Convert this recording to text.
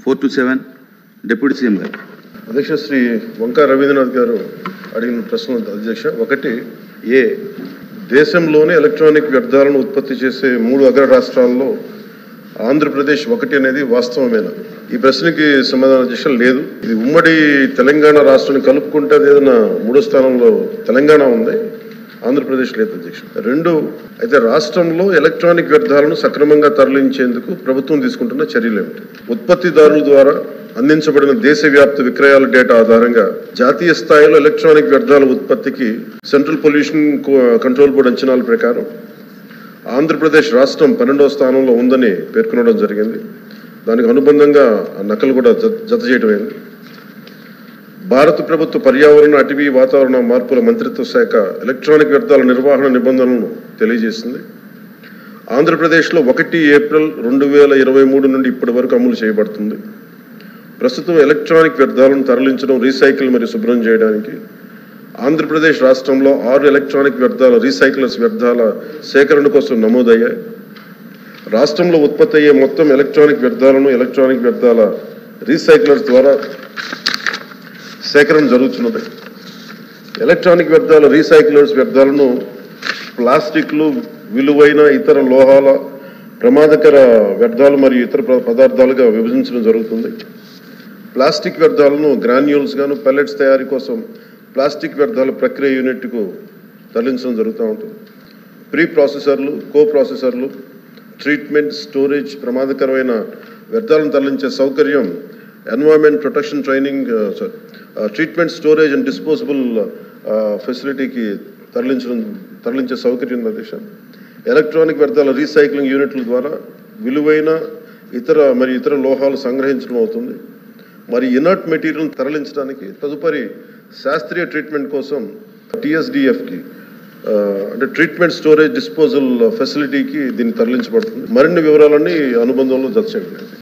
427 deputy CM గారు. అధ్యక్ష శ్రీ వంకా రవీంద్రనాథ్ గారు అడిగిన ప్రశ్నలు అధ్యక్ష. ఒకటి, దేశంలోనే ఎలక్ట్రానిక్ వ్యర్థాలను ఉత్పత్తి చేసే 3 అగ్ర రాష్ట్రాల్లో ఆంధ్రప్రదేశ్ ఒకటి అనేది వాస్తవమేనా? ఈ ప్రశ్నకి సమాధానం అధ్యక్ష లేదు. ఇది ఉమ్మడి తెలంగాణ రాష్ట్రాన్ని కలుపుకుంటే అది ఏదైనా 3వ స్థానంలో తెలంగాణ ఉంది, ఆంధ్రప్రదేశ్ లేదు అధ్యక్ష. 2, అయితే రాష్ట్రంలో ఎలక్ట్రానిక్ వ్యర్థాలను సక్రమంగా తరలించేందుకు ప్రభుత్వం తీసుకుంటున్న చర్యలు ఏమిటి? ఉత్పత్తిదారుల ద్వారా అందించబడిన దేశవ్యాప్త విక్రయాల డేటా ఆధారంగా జాతీయ స్థాయిలో ఎలక్ట్రానిక్ వ్యర్థాల ఉత్పత్తికి సెంట్రల్ పొల్యూషన్ కంట్రోల్ బోర్డు అంచనాల ప్రకారం ఆంధ్రప్రదేశ్ రాష్ట్రం 12వ స్థానంలో ఉందని పేర్కొనడం జరిగింది. దానికి అనుబంధంగా నకలు కూడా జత చేయడమైంది. భారత ప్రభుత్వ పర్యావరణ, అటవీ, వాతావరణ మార్పుల మంత్రిత్వ శాఖ ఎలక్ట్రానిక్ వ్యర్థాల నిర్వహణ నిబంధనలను తెలియజేసింది. ఆంధ్రప్రదేశ్లో 1 ఏప్రిల్ 2023 నుండి ఇప్పటి వరకు అమలు చేయబడుతుంది. ప్రస్తుతం ఎలక్ట్రానిక్ వ్యర్థాలను తరలించడం, రీసైకిల్ మరియు శుభ్రం చేయడానికి ఆంధ్రప్రదేశ్ రాష్ట్రంలో 6 ఎలక్ట్రానిక్ వ్యర్థాల రీసైక్లర్స్ వ్యర్థాల సేకరణ కోసం నమోదయ్యాయి. రాష్ట్రంలో ఉత్పత్తి అయ్యే మొత్తం ఎలక్ట్రానిక్ వ్యర్థాలను ఎలక్ట్రానిక్ వ్యర్థాల రీసైక్లర్స్ ద్వారా సేకరణ జరుగుతున్నది. ఎలక్ట్రానిక్ వ్యర్థాల రీసైక్లర్స్ వ్యర్థాలను ప్లాస్టిక్లు, విలువైన ఇతర లోహాల, ప్రమాదకర వ్యర్థాలు మరియు ఇతర పదార్థాలుగా విభజించడం జరుగుతుంది. ప్లాస్టిక్ వ్యర్థాలను గ్రాన్యూల్స్ గాను, పెల్లెట్స్ తయారీ కోసం ప్లాస్టిక్ వ్యర్థాల ప్రక్రియ యూనిట్కు తరలించడం జరుగుతూ ఉంటుంది. ప్రీ ప్రాసెసర్లు, కో ప్రాసెసర్లు, ట్రీట్మెంట్, స్టోరేజ్, ప్రమాదకరమైన వ్యర్థాలను తరలించే సౌకర్యం environment protection training treatment, storage and disposable ఫెసిలిటీకి తరలించే సౌకర్యం అధ్యక్ష. ఎలక్ట్రానిక్ వ్యర్థాల రీసైక్లింగ్ యూనిట్ల ద్వారా విలువైన ఇతర లోహాలు సంగ్రహించడం అవుతుంది. మరి ఇనర్ట్ మెటీరియల్ తరలించడానికి తదుపరి శాస్త్రీయ ట్రీట్మెంట్ కోసం TSDFకి అంటే ట్రీట్మెంట్, స్టోరేజ్, డిస్పోజల్ ఫెసిలిటీకి దీన్ని తరలించబడుతుంది. మరిన్ని వివరాలన్నీ అనుబంధంలో జత చేయండి.